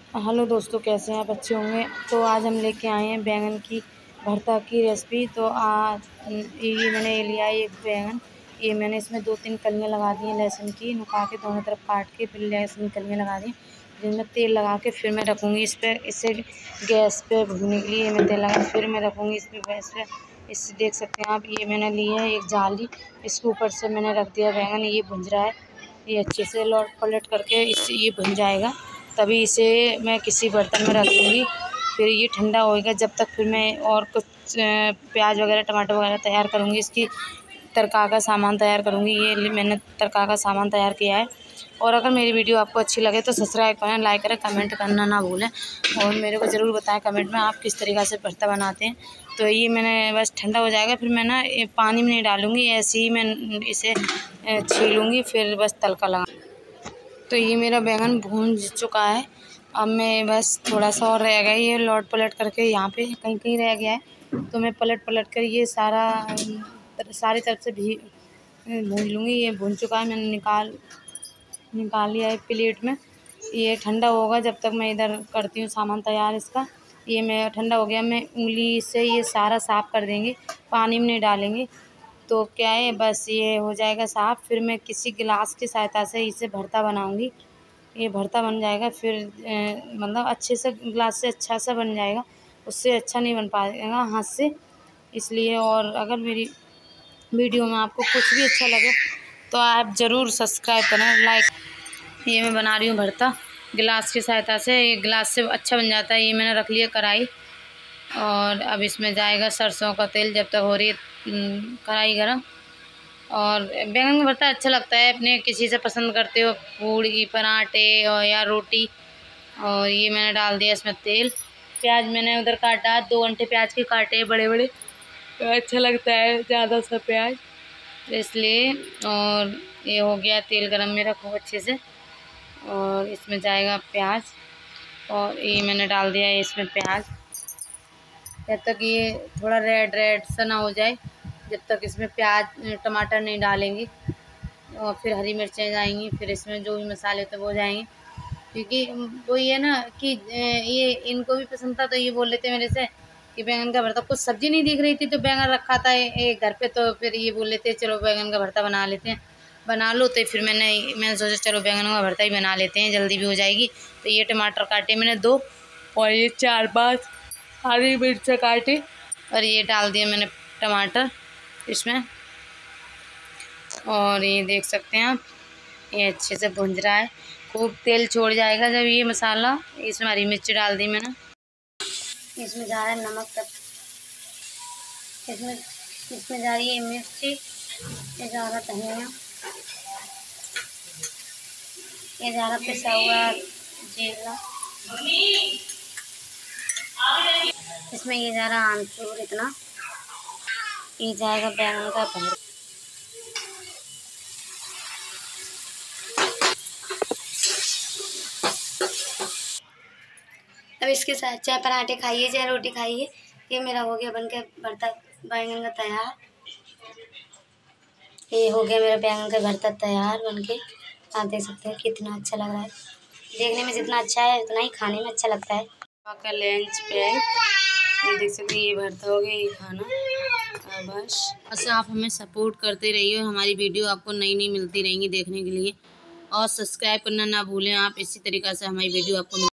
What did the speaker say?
Hello दोस्तों, कैसे हैं आप? अच्छे होंगे। तो आज हम लेके आए हैं बैंगन की भरता की रेसिपी। तो आज ये मैंने लिया है एक बैंगन। ये मैंने इसमें 2-3 कलियां लगा दी हैं लहसुन की, नुका के दोनों तरफ काट के फिर लहसुन की कलियां लगा दी। जिनमें तेल लगा के फिर मैं रखूँगी इस पर, इसे गैस पे भूनने के लिए मैं तेल लगा फिर मैं रखूँगी इस पर गैस पे। इससे देख सकते हैं आप, ये मैंने ली है एक जाली, इसके ऊपर से मैंने रख दिया बैंगन। ये भुन रहा है, ये अच्छे से लौट पलट करके इससे ये भुन जाएगा, तभी इसे मैं किसी बर्तन में रख दूँगी। फिर ये ठंडा होएगा जब तक, फिर मैं और कुछ प्याज वगैरह टमाटर वगैरह तैयार करूँगी, इसकी तड़का का सामान तैयार करूँगी। ये मैंने तड़का का सामान तैयार किया है। और अगर मेरी वीडियो आपको अच्छी लगे तो सब्सक्राइब करें, लाइक करें, कमेंट करना ना भूलें। और मेरे को ज़रूर बताएं कमेंट में आप किस तरीक़ा से भरता बनाते हैं। तो ये मैंने बस ठंडा हो जाएगा, फिर मैं ना पानी में नहीं डालूँगी, ऐसे ही मैं इसे छीलूँगी, फिर बस तड़का लगा। तो ये मेरा बैंगन भून चुका है। अब मैं बस थोड़ा सा और रह गया, ये लौट पलट करके यहाँ पे कहीं कहीं रह गया है, तो मैं पलट पलट कर ये सारी तरफ से भी भून लूँगी। ये भून चुका है, मैंने निकाल लिया है प्लेट में। ये ठंडा होगा जब तक मैं इधर करती हूँ सामान तैयार इसका। ये मैं ठंडा हो गया, मैं उंगली से ये सारा साफ़ कर देंगे, पानी में नहीं डालेंगे। तो क्या है, बस ये हो जाएगा साफ़। फिर मैं किसी गिलास की सहायता से इसे भरता बनाऊंगी। ये भरता बन जाएगा, फिर मतलब अच्छे से गिलास से अच्छा सा बन जाएगा, उससे अच्छा नहीं बन पाएगा हाथ से, इसलिए। और अगर मेरी वीडियो में आपको कुछ भी अच्छा लगे तो आप ज़रूर सब्सक्राइब करें, लाइक। ये मैं बना रही हूँ भरता गिलास की सहायता से, ये गिलास से अच्छा बन जाता है। ये मैंने रख लिया कढ़ाई, और अब इसमें जाएगा सरसों का तेल जब तक हो रही है कढ़ाई गरम। और बैंगन का भरता अच्छा लगता है, अपने किसी से पसंद करते हो, पूड़ी पराठे और या रोटी। और ये मैंने डाल दिया इसमें तेल। प्याज मैंने उधर काटा, 2 घंटे प्याज के काटे बड़े बड़े, तो अच्छा लगता है ज़्यादा सा प्याज, इसलिए। और ये हो गया तेल गरम में, रखो अच्छे से। और इसमें जाएगा प्याज, और ये मैंने डाल दिया है इसमें प्याज। जब तक ये थोड़ा रेड रेड सा ना हो जाए, जब तक इसमें प्याज टमाटर नहीं डालेंगे। और फिर हरी मिर्चें जाएंगी, फिर इसमें जो भी मसाले थे वो जाएंगे। क्योंकि वो ये ना कि ये इनको भी पसंद था, तो ये बोल लेते मेरे से कि बैंगन का भरता, कुछ सब्ज़ी नहीं दिख रही थी तो बैंगन रखा था एक घर पे, तो फिर ये बोल लेते चलो बैंगन का भरता बना लेते हैं, बना लो। तो फिर मैंने सोचा चलो बैंगन का भरता ही बना लेते हैं, जल्दी भी हो जाएगी। तो ये टमाटर काटे मैंने 2, और ये 4-5 हरी मिर्च काटी, और ये डाल दिया मैंने टमाटर इसमें। और ये देख सकते हैं आप, ये अच्छे से भुंज रहा है, खूब तेल छोड़ जाएगा जब ये मसाला। इसमें हरी मिर्च डाल दी मैंने, इसमें जा रहा है नमक तक, इसमें जा रही है मिर्ची, ये जा रहा धनिया, ये जा रहा पिसा हुआ जीरा, इसमें ये जा रहा आमचूर इतना, ये जाएगा बैंगन का भरता। अब इसके साथ चाहे पराठे खाइए चाहे रोटी खाइए। ये मेरा हो गया बनके भरता बैंगन का तैयार। ये हो गया मेरा बैंगन का भरता तैयार बनके। आप देख सकते हैं कितना अच्छा लग रहा है, देखने में जितना अच्छा है उतना ही खाने में अच्छा लगता है। का लंच पे ये देख सकते हैं, ये भरता हो गया, ये खाना। बस अच्छा, आप हमें सपोर्ट करते रहिए, हमारी वीडियो आपको नई नई मिलती रहेंगी देखने के लिए। और सब्सक्राइब करना ना भूलें आप, इसी तरीक़ा से हमारी वीडियो आपको